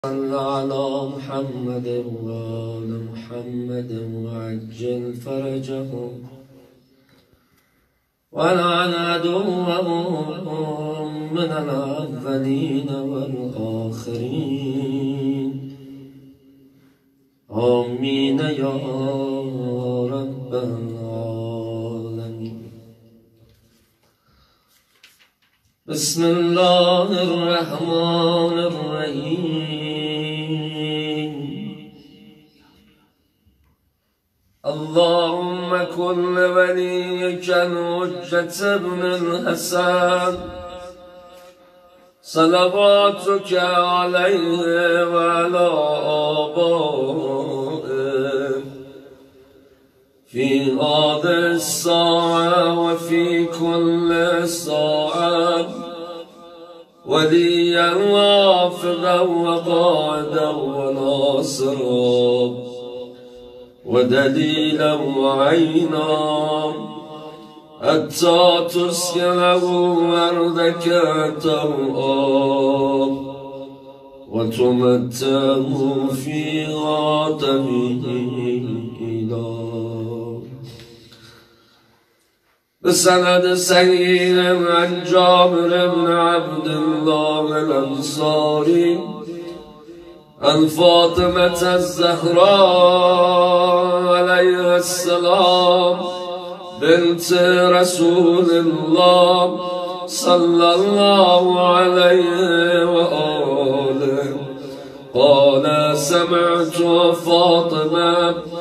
صل على محمد وآل محمد وعجل فرجهم ولعن عدوهم من الأولين والآخرين آمين يا رب العالمين. بسم الله الرحمن الرحيم. اللهم كن لوليك الحجة ابن الحسن صلواتك عليه وعلى آبائه في هذه الساعة وفي كل ساعة وليا وافقا وقائدا وناصرا ودليلا وعينا حتى تسكنه أرضك طوعا وتمتعه فيها طويلا. بسند سعيد عن جابر بن عبد الله الأنصاري عن فاطمة الزهراء عليها السلام بنت رسول الله صلى الله عليه وآله قال سمعت فاطمة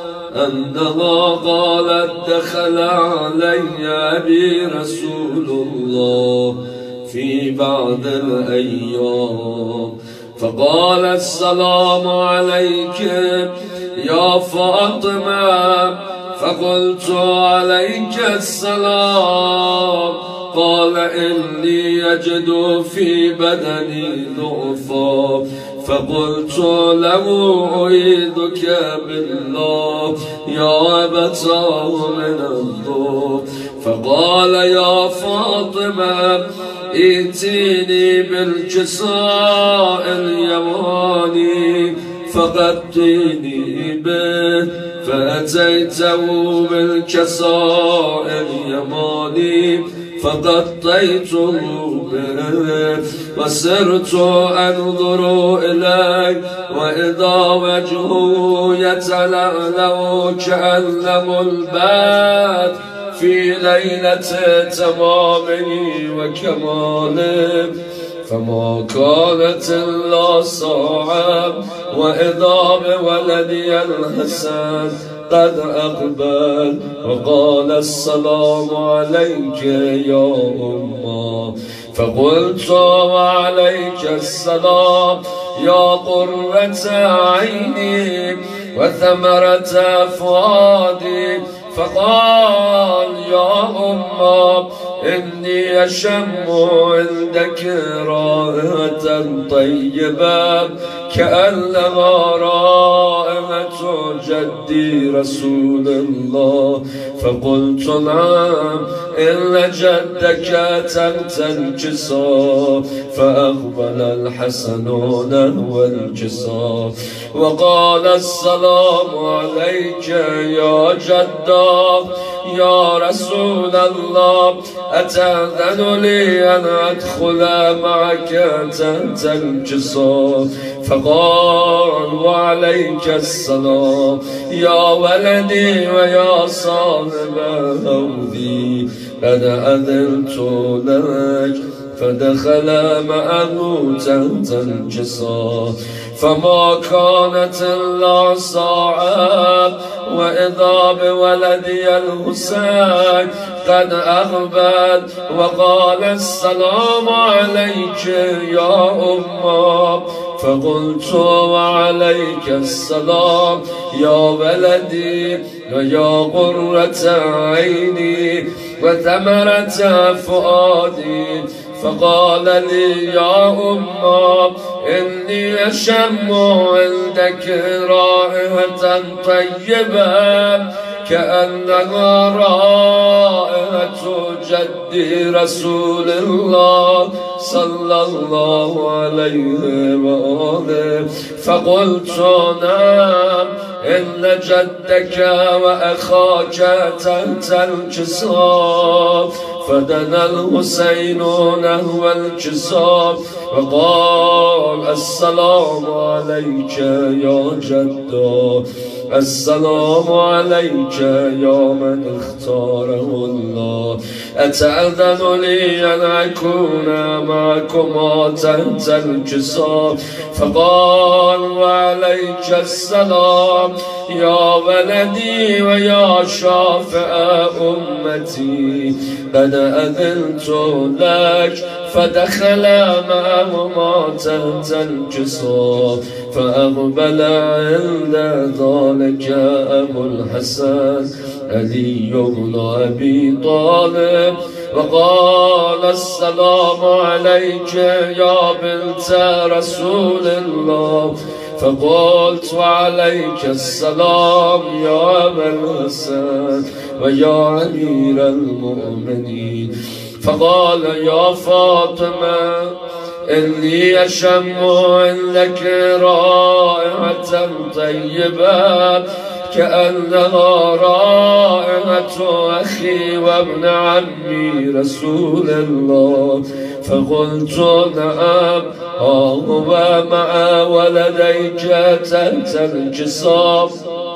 أنها قالت دخل علي أبي رسول الله في بعض الأيام فقال السلام عليك يا فاطمة فقلت عليك السلام قال إني أجد في بدني ضعفا فقلت له أعيذك بالله يا أبتاه من الضعف فقال يا فاطمة ائتيني بالكساء اليماني فغطيني به فأتيته بالكساء اليماني فغطيته به وسرت أنظر إليه وإذا وجهه يتلألأ كألم البات في ليلة تمامه وكماله فما كانت إلا ساعة وإذا بولدي الحسن قد أقبل وقال السلام عليك يا أمه فقلت وعليك السلام يا قرة عيني وثمرة فؤادي فقال يا أمه إني أشم عندك رائحة طيبة كأنها رائحة جدي رسول الله فقلت نعم إن جدك تحت الكساء فأقبل الحسنون والكساء وقال السلام عليك يا جدا يا رسول الله أتأذن لي أن أدخل معك تحت الكساء فقال وعليك السلام يا ولدي ويا صاحب هودي قد أذنت لك فدخل معه تحت الكساء فما كانت إلا ساعة وإذا بولدي الحسين قد أقبل وقال السلام عليك يا أمه فقلت وعليك السلام يا ولدي ويا قرة عيني وثمرة فؤادي فقال لي يا أمه إني أشم عندك رائحة طيبة كأنها رائحة جد رسول الله صلى الله عليه وآله. فقلت نعم إن جدك وأخاك تحت الجسار. فدنا الحسين نحو الجسار وقال السلام عليك يا جدا، السلام عليك يا من اختاره الله. أتأذن لي أن أكون معكما تحت الجسار؟ فقال وعليك السلام يا ولدي ويا شافع أمتي، قد أذنت لك. فدخل معهما تحت الجسار فأقبل عند ذلك أبو الحسن علي بن أبي طالب وقال السلام عليك يا بنت رسول الله. فقلت وعليك السلام يا أبا الحسن ويا أمير المؤمنين. فقال يا فاطمة إني أشم عندك رائحة طيبة كأنها رائحة أخي وابن عمي رسول الله. فقلت نعم هو مع ولديك تحت الجسار.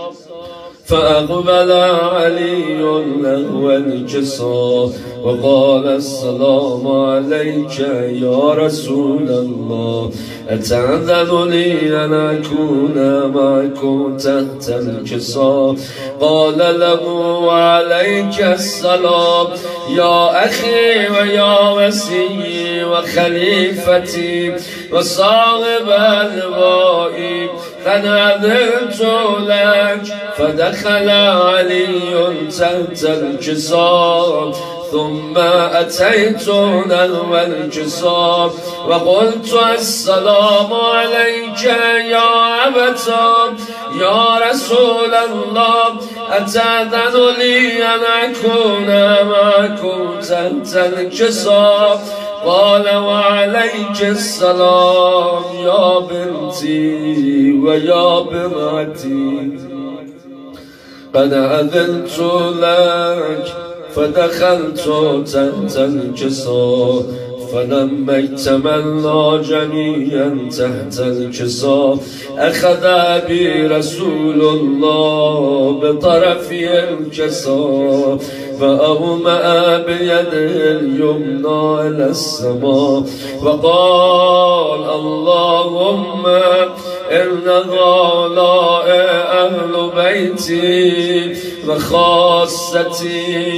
فأقبل علي نحو الجسار وقال السلام عليك يا رسول الله، أتأذن لي أن أكون معكم تحت الجسار؟ قال له وعليك السلام يا أخي ويا وسيي وخليفتي وصاحب اللواء، قد أذنت لك. فدخل علي تحت الجسار ثم أتيت نحو الجسار وقلت السلام عليك يا أبتا يا رسول الله، أتأذن لي أن أكون معكم تحت الجسار؟ قال وعليك السلام يا بنتي ويا بناتي، قد أذنت لك. فدخلت تحت الجسار فلما اجتمعنا جميعا تحت الجسار أخذ بي رسول الله بطرف الجسار فأومأ بيده اليمنى إلى السماء وقال اللهم إن هؤلاء أهل بيتي وخاصتي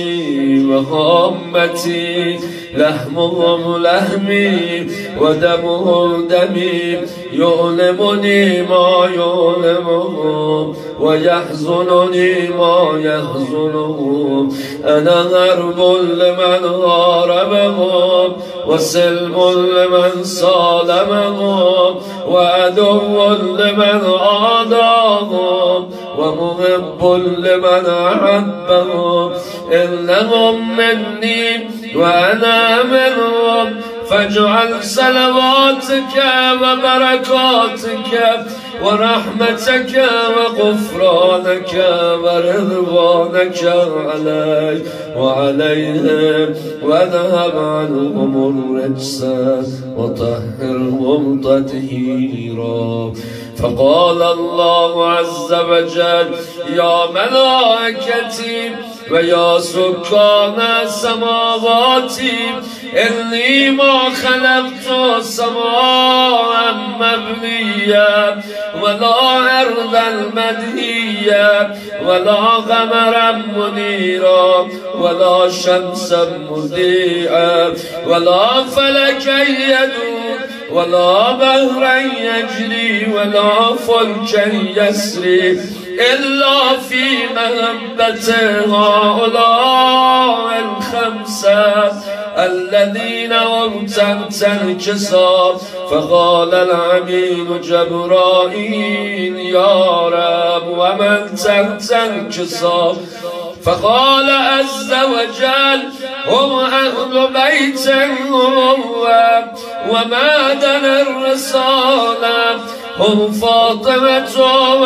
وهمتي، لحمهم لحمي ودمهم دمي، يؤلمني ما يؤلمهم ويحزنني ما يحزنهم. أنا غرب لمن غاربهم وسلم لمن صالمهم وعدو لمن عاداهم ومحب لمن أحبهم. إنهم مني وأنا منهم، فاجعل صلواتك وبركاتك ورحمتك وغفرانك ورضوانك علي وعليهم، واذهب عنهم الرجس وطهرهم تطهيرا. فقال الله عز وجل يا ملائكتي ويا سكان السماوات إني ما خلقت سماء مبنية ولا أرضا مدهية ولا قمرا منيرا ولا شمسا مضيئا ولا فلكا يدور ولا بحرا يجري ولا فلكا يسري إلا في محبة هؤلاء الخمسة الذين هم تحت الكساء. فقال الأمين جبرائيل يا رب ومن تحت الكساء؟ فقال عز وجل هم أهل بيت النبوة ومعدن الرسالة، هم فاطمة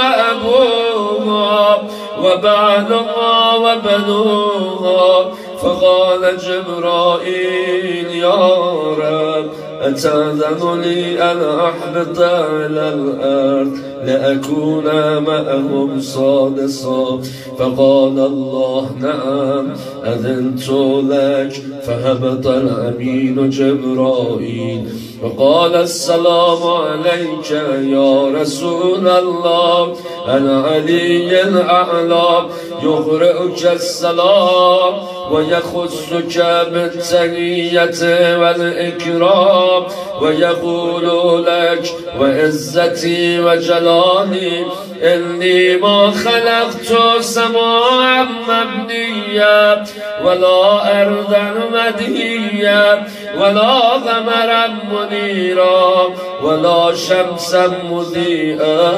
وأبوها وبعلها وبنوها. فقال جبرائيل يا رب أتأذن لي أن أحبط إلى الأرض لأكون معهم سادسا؟ فقال الله نعم أذنت لك. فهبط الأمين جبرائيل وقال السلام عليك يا رسول الله، أنا علي الأعلى يقرئك السلام ويخصك بالتحية والإكرام ويقول لك وعزتي وجلالي إني ما خلقت سماء مبنيا ولا أرضا مدهيا ولا قمرا منيرا ولا شمسا مضيئا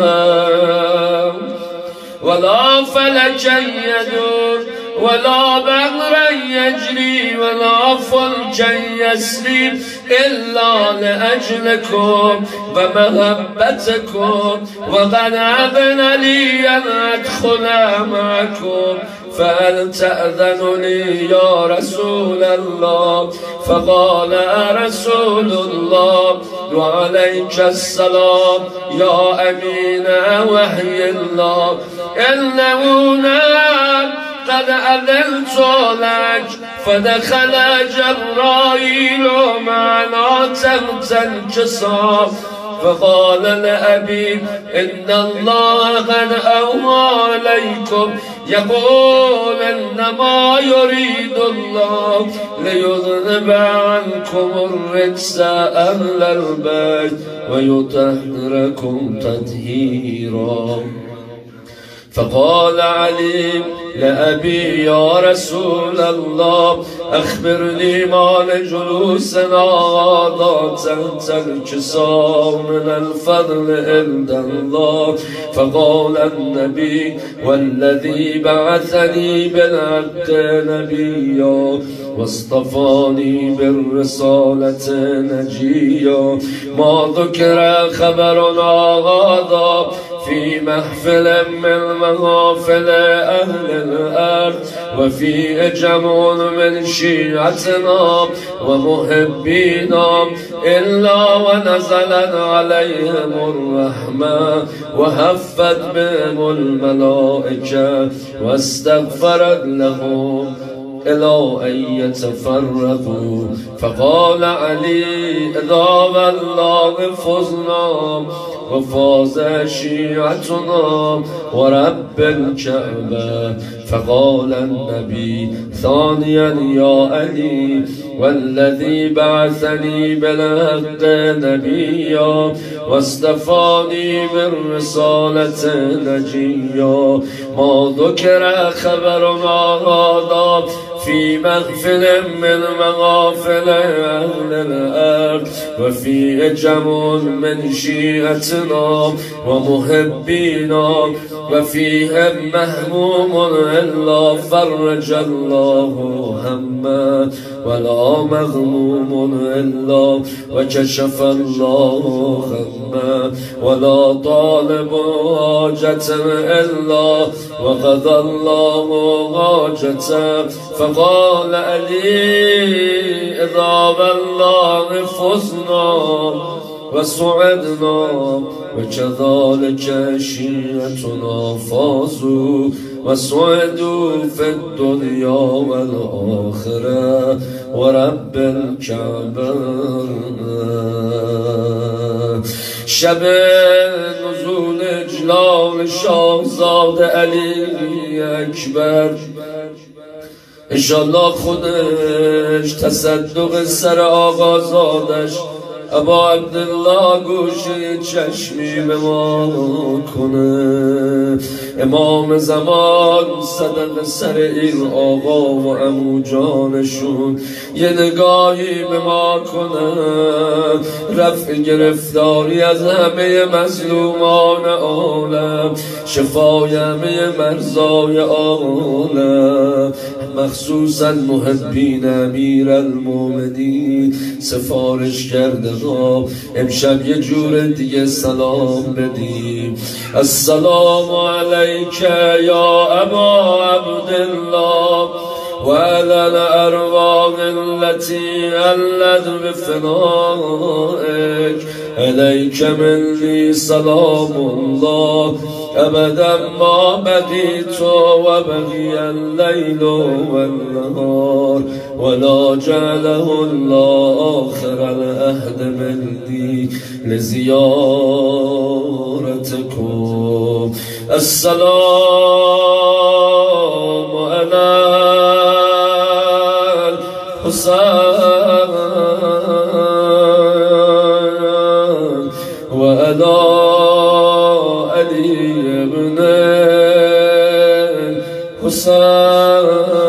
ولا فلكا يدور ولا بحرا يجري ولا فلكا يسري إلا لأجلكم ومحبتكم، وقد أذن لي أن أدخل معكم، فهل تأذن لي يا رسول الله؟ فقال رسول الله وعليك السلام يا أمين وحي الله، إنه نعم قد أذنت لك. فدخل جبرائيل معنا تحت الكساء فقال لأبي إن الله قد أوحى عليكم يقول إنما يريد الله ليذهب عنكم الرجس أهل البيت ويطهركم تطهيرا. فقال علي لأبي يا رسول الله أخبرني ما لجلوسنا هذا تحت الكساء من الفضل عند الله. فقال النبي والذي بعثني بالحق نبيا واصطفاني بالرسالة نجيا ما ذكر خبرنا هذا في محفل من محافل أهل الأرض وفي جمع من شيعتنا ومحبينا إلا ونزلت عليهم الرحمة وهفت بهم الملائكة واستغفرت لهم إلى أن يتفرقوا. فقال علي إذا والله فزنا وفاز شيعتنا ورب الكعبة. فقال النبي ثانيا يا علي والذي بعثني بالحق نبيا واصطفاني بالرسالة نجيا ما ذكر خبرنا هذا في مغفل من مغافل أهل الأرض وفي جمع من شيعتنا ومحبينا وفيهم مهموم إلا فرج الله هما ولا مغموم إلا وكشف الله غما ولا طالب حاجة إلا وقضى الله حاجته. فقال علي إذا بالله فزنا وسعدنا وكذلك شيعتنا فازوا وسعدوا في الدنيا والآخرة ورب الكعبة. شب نزول جلال شاهزاده علی اکبر انشالله خودش تصدق سر آقازادش ابا عبدالله گوشه چشمی به ما کنه. امام زمان صدق سر این آقا و عمو جانشون یه نگاهی به ما کنه. رفع گرفتاری از همه مظلومان عالم، شفای همه مرزای عالم، مخصوصا محبین امیر المومنین سفارش کرده ها. امشب یه جور دیگه سلام بدیم. السلام علیک یا ابا عبدالله و علی الارواح التي علت بفنائک، علیک منی سلام الله ابدا ما بقیت و بقی اللیل و النهار ولا جعله الله آخر العهد منی لزیارتکم. السلام علی الحسین و علی علی ابن حسین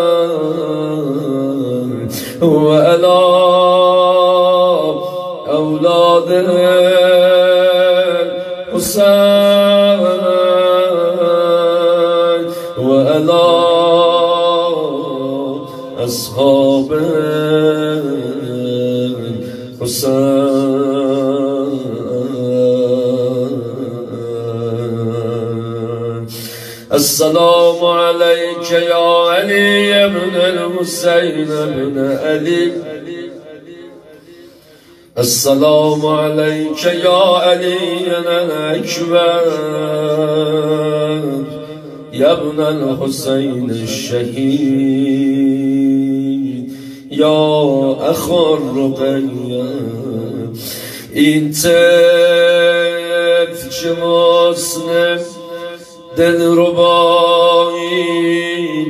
و علی اولاد حسین و علی اصحاب حسین. السلام عليك يا علي بن الحسين بن علي، السلام عليك يا علي الأكبر يا ابن الحسين الشهيد يا أخو الرقية. این طفل چه مسلم دلربایی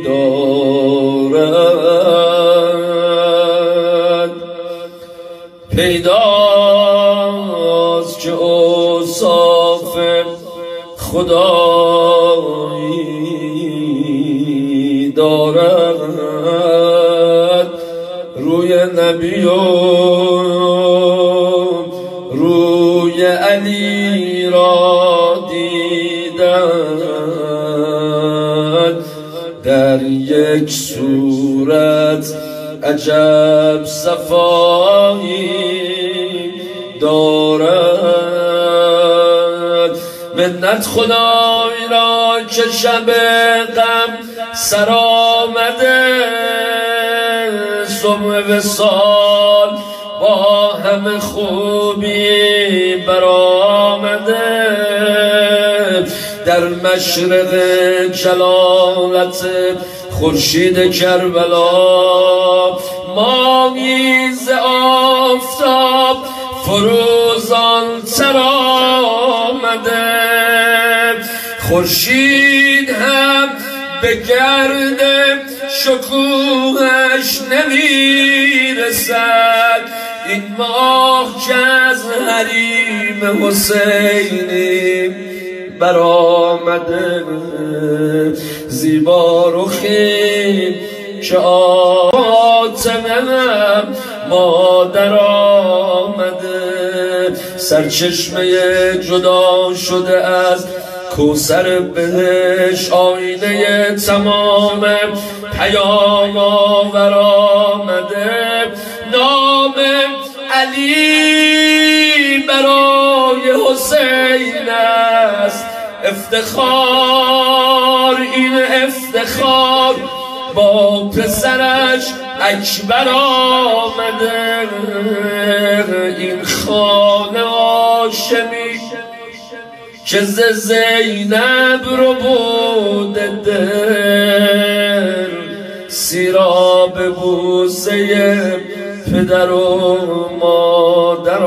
دارد، پیداست که اوصاف خدایی دارد. روی نبی و روی علی را دیدن در یک صورت عجب صفایی دارد. منت خدای را که شب غم سر آمده، صبح وصال با همه خوبی برآمده. در مشرق جلالت خورشید کربلا ماهی ز آفتاب فروزان تر آمده. خورشید هم به گرد شکوهش نمیرسد. این ماه که از حریم حسینی برآمده، زیبا رخی که آتمم مادر آمده. سرچشمه جدا شده از کوثر بهش، آینه تمام پیام آور آمده. نام علی برای حسین است افتخار، این افتخار با پسرش اکبر آمده. این خانه هاشمی که ز زینب رو بوده دل، سیراب بوسه پدر و مادر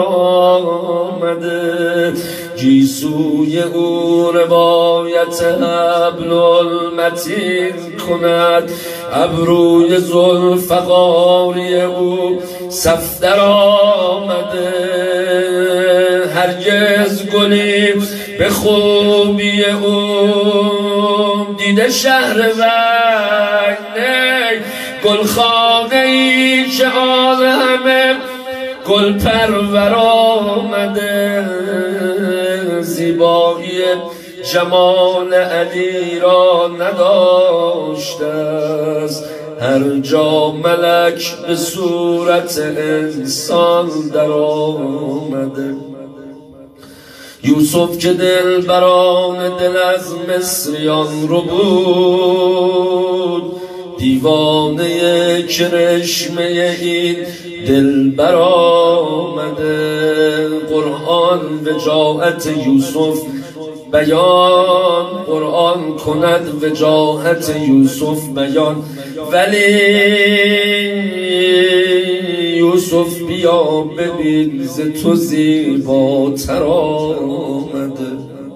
آمده. گیسوی او روایت حبل المتین کند، ابروی ذوالفقاری او صفدر آمده. هرگز گلی به خوبی او دیده شهر وی گلخانه ای که آن همه گل پرور آمده زیبایی جمال علی را نداشته است هر جا ملک به صورت انسان در آمده یوسف که دل بران دل از مصریان رو بود دیوانه کرشمه این دل برآمده قرآن وجاهت یوسف بیان قرآن کند وجاهت یوسف بیان ولی یوسف بیا ببین ز تو زیباتر آمده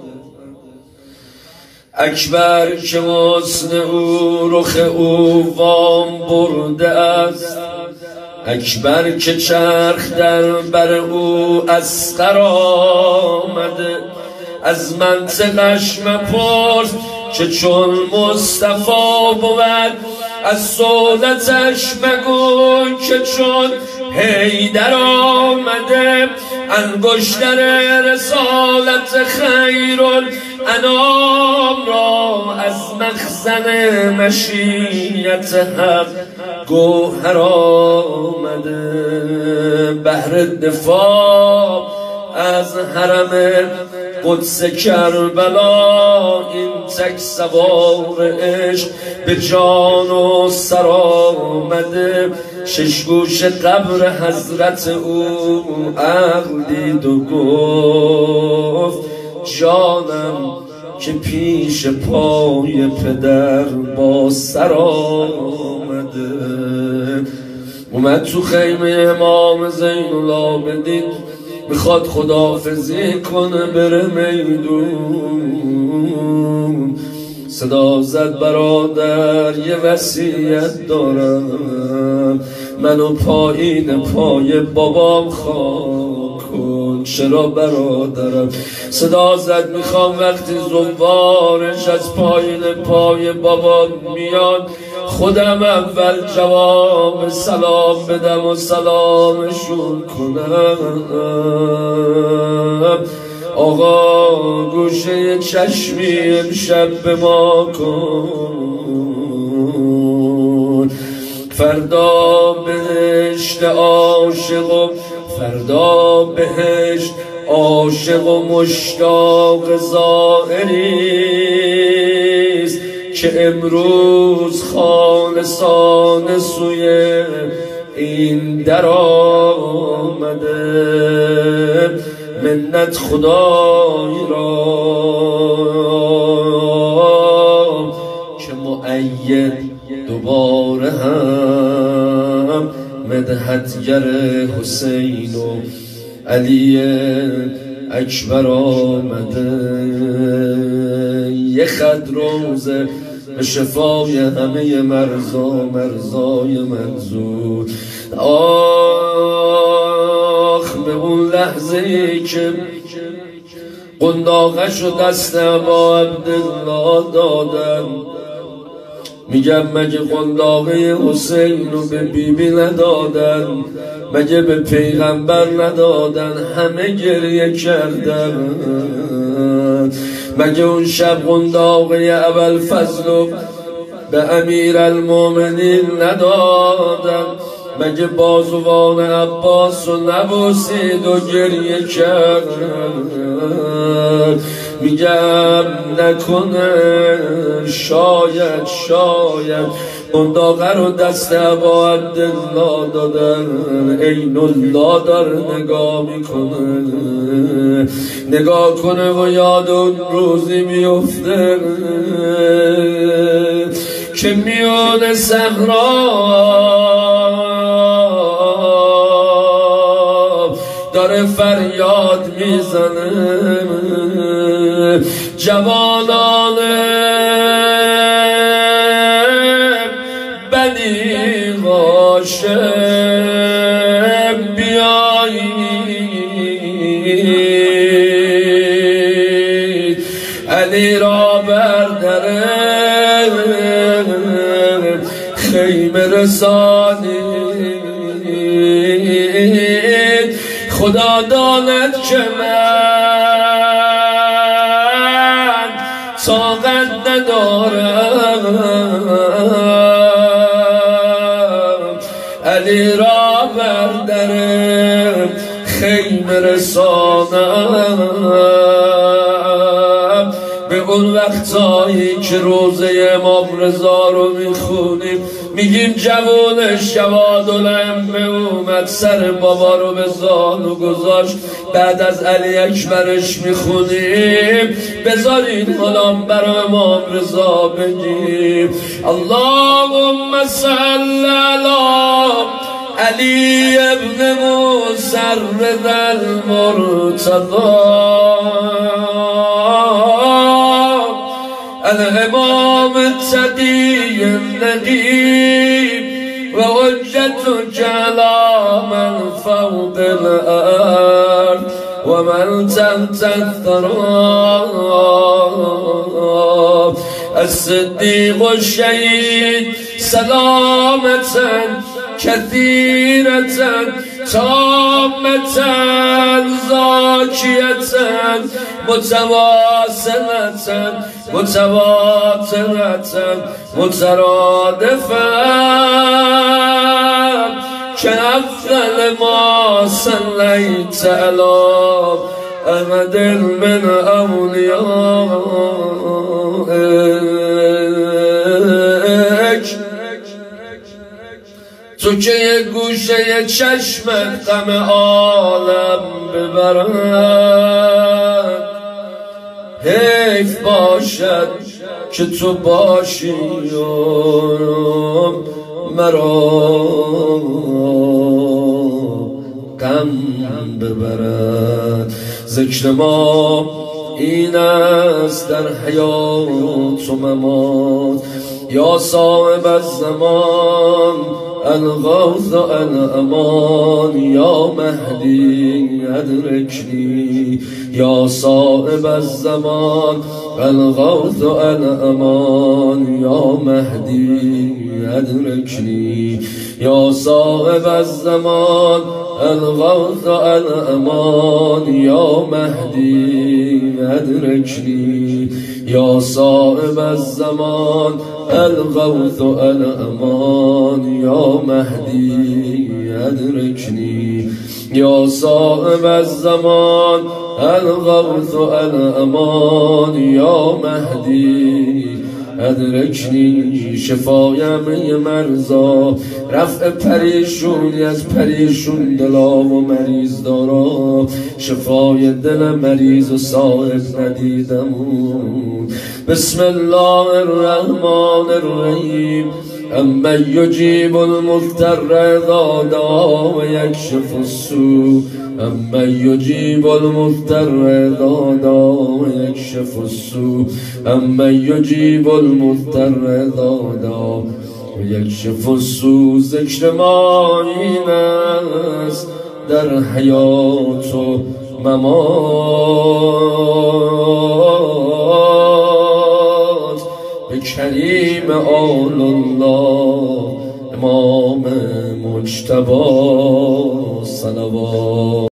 اکبر که حسن او رخ او وام برده است اکبر که چرخ در بر او اسقر آمده از منطقش مپرس که چون مصطفی بود از صولتش مگو که چون حیدر آمده انگشتر رسالت خیرالانام را از مخزن مشیت حق گوهر آمده بهر دفاع از حرم قدس کربلا این تک سوار عشق به جان و سر آمده شش گوش قبر حضرت او عقل دید و گفت جانم که پیش پای پدر با سر آمده اومد تو خیمه امام زین العابدین میخواد خداحافظی کنه بره میدون صدا زد برادر یه وصیت دارم منو پایین پای بابام خاک کن چرا برادرم صدا زد میخوام وقتی زوارش از پایین پای بابام میاد خودم اول جواب سلام بدم و سلامشون کنم آقا گوشه چشمی امشب به ما کن فردا بهشت عاشق و فردا بهشت عاشق و مشتاق زائریست که امروز خالصانه سوی این در آمده منت خدای را که مؤید دوباره هم مدحتگر حسین و علی اکبر آمده یه خط روزه به شفای همه مرزای منظور آخ به اون لحظه ای که قنداقش و دست با عبدالله دادن میگم مگه قنداقه حسین رو به بیبی ندادن مگه به پیغمبر ندادن همه گریه کردن مگه اون شب قنداقه ابوالفضل رو به امیرالمومنین ندادن مگه بازوان عباس رو نبوسید و گریه کرد میگم نکنه شاید قنداقه رو دست ابا عبدالله دادن عین الله داره نگاه میکنه نگاه کنه و یاد اون روزی میفته که میون صحرا داره فریاد میزنه جوانان بنی هاشم بیایید علی را بر در خیمه رسانید. خدا داند که من طاقت ندارم، علی را بر در خیمه رسانم. به اون وقتایی که روزه امام رضا رو میخونیم میگیم جوانش جوادالامه اومد سر بابا رو به زانو گذاشت. بعد از علی اکبرش میخونیم بذارین حالا برای امام رضا بگیم اللهم صل علی علی ابن مسرد المرتضی الامام التقی النقی و حجتک علی من فوق الارض و من تحت الثری الصدیق الشهید سلامة كثيرة تامة زاكية متواصلة متواترة مترادفة كأفضل ما صليت على أحد من أوليائك. تو که یه گوشه چشمت غم عالم ببرد، حیف باشد که تو باشی مرا غم ببرد. ذکر ما این است در حیات و ممات یا صاحب الزمان الغوث الامان یا مهدی ادرکنی یا صاحب الزمان الغوث الامان یا مهدی ادرکنی یا صاحب الزمان الغوث الامان یا مهدی ادرکنی یا صاحب الزمان الغوث الامان یا مهدی ادرکنی یا صاحب الزمان الغوث الامان یا مهدی ادرکنی. شفای همه مرزا، رفع پریشونی از پریشون دلا و مریض دارا، شفای دل مریض و صاحب ندیدمون. بسم الله الرحمن الرحیم. اما یجیب المضطر اذا دعا و یکشف السوء اما یجیب المضطر اذا دعا و یکشف السوء اما یجیب المضطر اذا دعا و یکشف السوء. ذکر ما این است در حیات و ممات به کریم آل الله امام مجتبی صلوات.